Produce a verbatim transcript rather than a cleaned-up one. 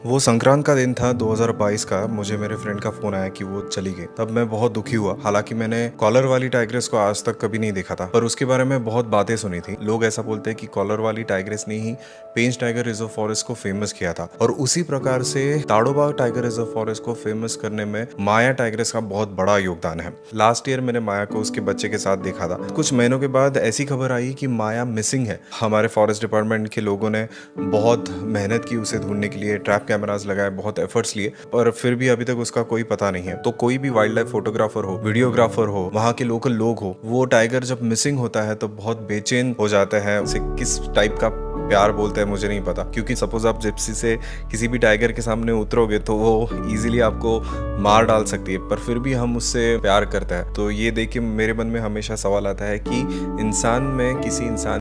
वो संक्रांत का दिन था दो हज़ार बाईस का। मुझे मेरे फ्रेंड का फोन आया कि वो चली गई। तब मैं बहुत दुखी हुआ। हालांकि मैंने कॉलर वाली टाइग्रेस को आज तक कभी नहीं देखा था, पर उसके बारे में बहुत बातें सुनी थी। लोग ऐसा बोलते हैं कि कॉलर वाली टाइग्रेस ने ही पेंच टाइगर रिजर्व फॉरेस्ट को फेमस किया था, और उसी प्रकार से ताडोबा टाइगर रिजर्व फॉरेस्ट को फेमस करने में माया टाइग्रेस का बहुत बड़ा योगदान है। लास्ट ईयर मैंने माया को उसके बच्चे के साथ देखा था। कुछ महीनों के बाद ऐसी खबर आई कि माया मिसिंग है। हमारे फॉरेस्ट डिपार्टमेंट के लोगों ने बहुत मेहनत की उसे ढूंढने के लिए, ट्रैप कैमरास लगाए, बहुत एफर्ट्स लिए, पर फिर भी अभी तक उसका कोई पता नहीं है। तो कोई भी वाइल्ड लाइफ फोटोग्राफर हो, वीडियोग्राफर हो, वहाँ के लोकल लोग हो, वो टाइगर जब मिसिंग होता है तो बहुत बेचैन हो जाते हैं। उसे किस टाइप का प्यार बोलते हैं मुझे नहीं पता, क्योंकि सपोज आप जिप्सी से किसी भी टाइगर के सामने उतरोगे तो वो इजीली आपको मार डाल सकती है, पर फिर भी हम उससे प्यार करते हैं। तो ये देख के मेरे मन में हमेशा सवाल आता है कि इंसान में किसी इंसान